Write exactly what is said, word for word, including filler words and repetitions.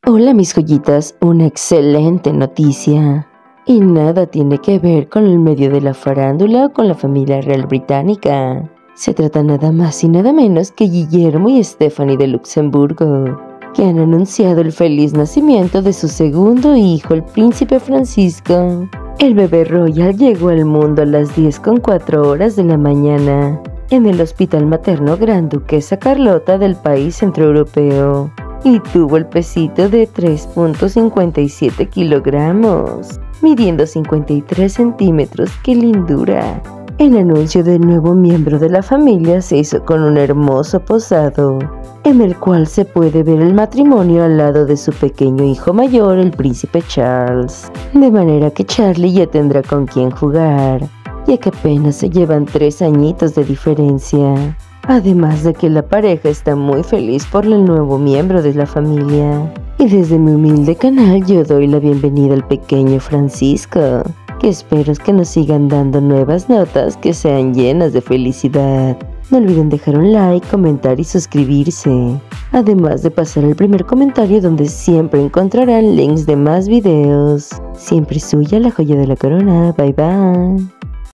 Hola mis joyitas, una excelente noticia. Y nada tiene que ver con el medio de la farándula o con la familia real británica. Se trata nada más y nada menos que Guillermo y Stephanie de Luxemburgo, que han anunciado el feliz nacimiento de su segundo hijo, el príncipe Francisco. El bebé royal llegó al mundo a las diez con cuatro horas de la mañana, en el Hospital Materno Gran Duquesa Carlota del país centroeuropeo, y tuvo el pesito de tres punto cincuenta y siete kilogramos, midiendo cincuenta y tres centímetros. ¡Qué lindura! El anuncio del nuevo miembro de la familia se hizo con un hermoso posado, en el cual se puede ver el matrimonio al lado de su pequeño hijo mayor, el príncipe Charles. De manera que Charlie ya tendrá con quien jugar, ya que apenas se llevan tres añitos de diferencia. Además de que la pareja está muy feliz por el nuevo miembro de la familia. Y desde mi humilde canal yo doy la bienvenida al pequeño Francisco, que espero que nos sigan dando nuevas notas que sean llenas de felicidad. No olviden dejar un like, comentar y suscribirse, además de pasar el primer comentario donde siempre encontrarán links de más videos. Siempre suya la joya de la corona. Bye bye.